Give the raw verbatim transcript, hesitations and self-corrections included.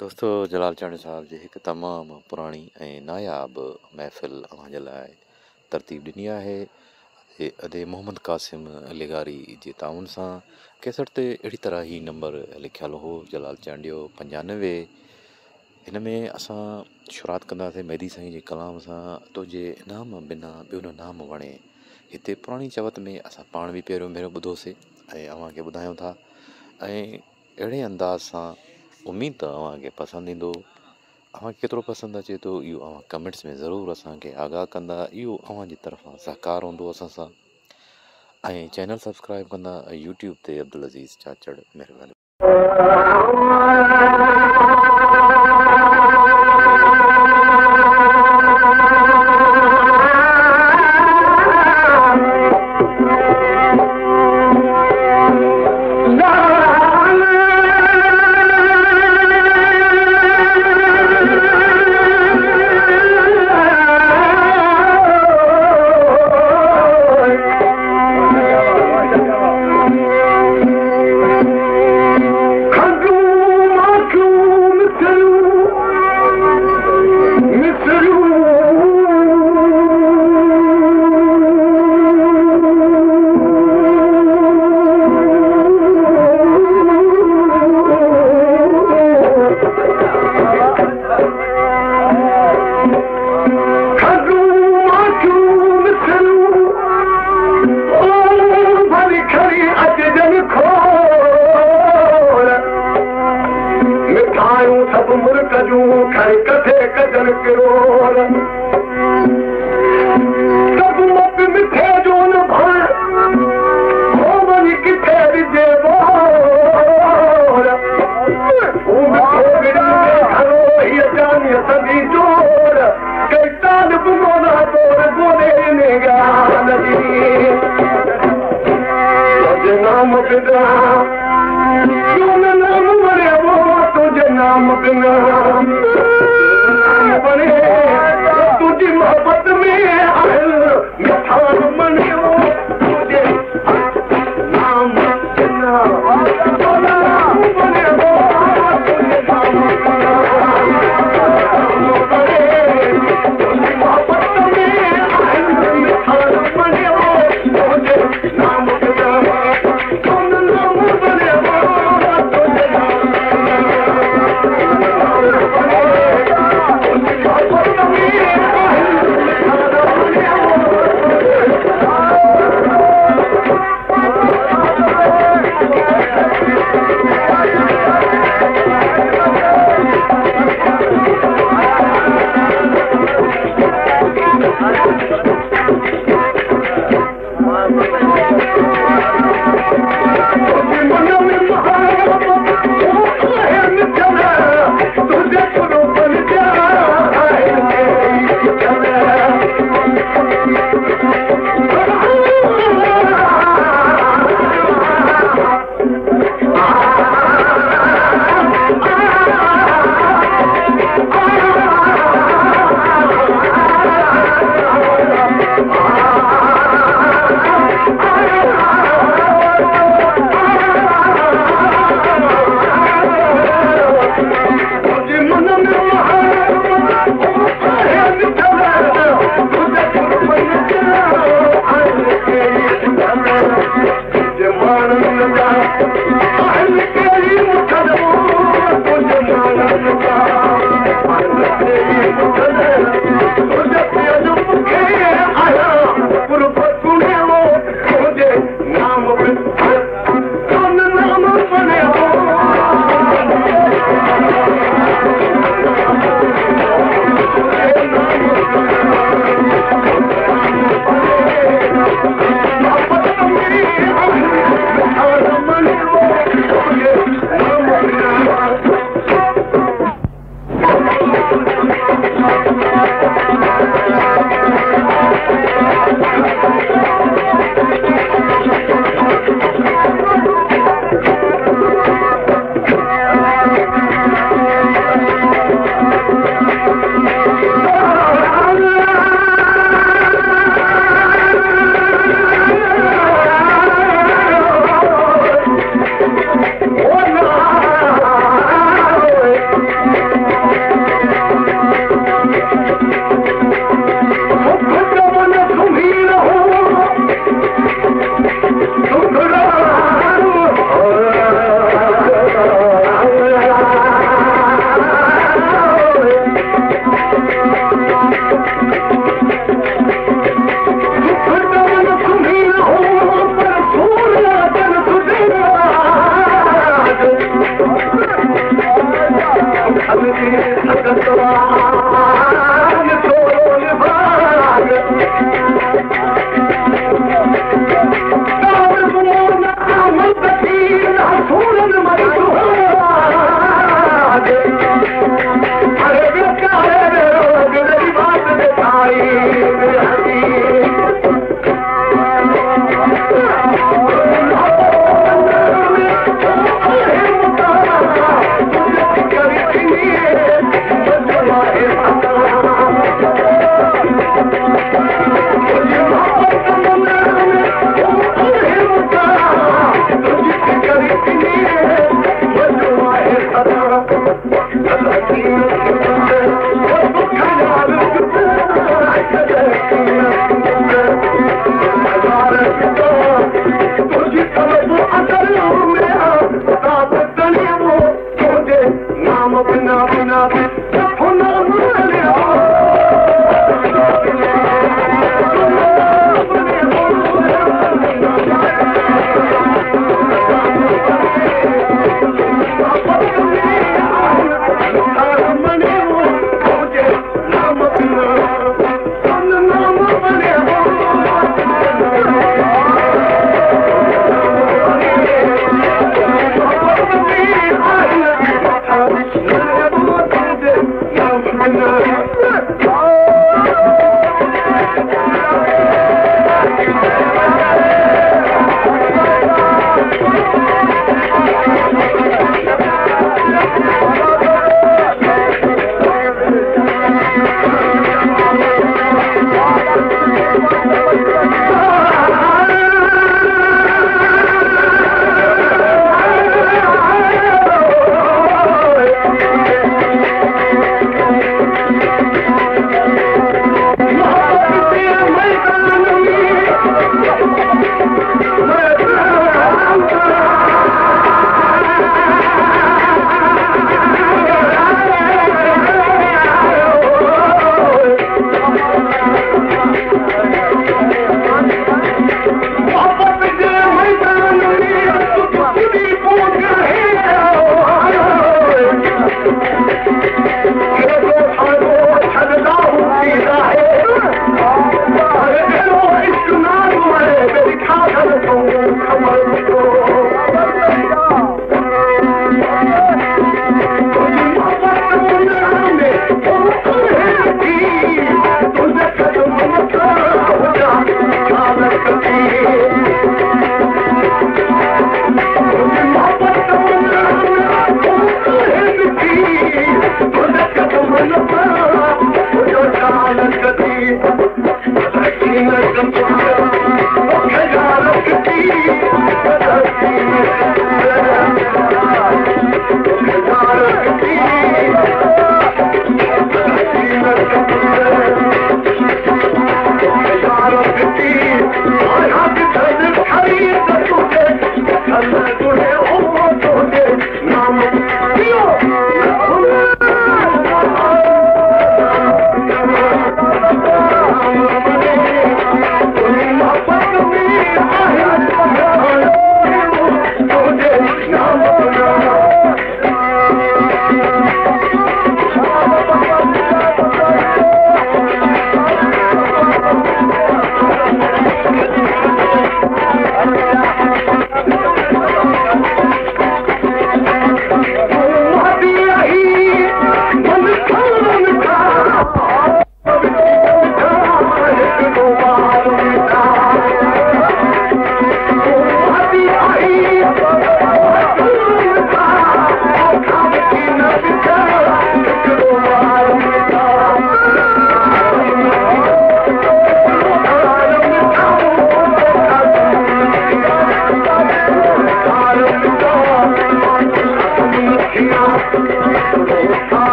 दोस्तो जलाल चांडी साहब जी हिकु तमामु पुराणी ऐं नायाब महफ़िल अव्हांजे लाइ तरतीब ॾिनी आहे अदे मोहम्मद क़ासिम लिगारी जे ताउन सां कैसेट ते अहिड़ी तरह ई नंबर लिखियलु हो जलाल चांडियो पंजानवे। हिन में असां शुरूआत कंदासीं मेहदी साईं जे कलाम सां तुंहिंजे नाम बिना ॿियो न नाम वणे। हिते पुराणी चवत में असां पाण बि पहिरियों भेरो ॿुधोसीं ऐं अव्हांखे ॿुधायूं था ऐं अहिड़े अंदाज़ सां उमेद त अव्हांखे पसंदि ईंदो। अव्हांखे केतिरो पसंदि अचे थो इहो अव्हां कमेंट्स में ज़रूरु असांखे आगाह कंदा, इहो अव्हांजी तरफ़ां सहकार हूंदो असां सां। ऐं चैनल सब्सक्राइब कंदा यूट्यूब ते अब्दुल अज़ीज़ चाचड़ महिरबानी। तुझी मोहब्बत में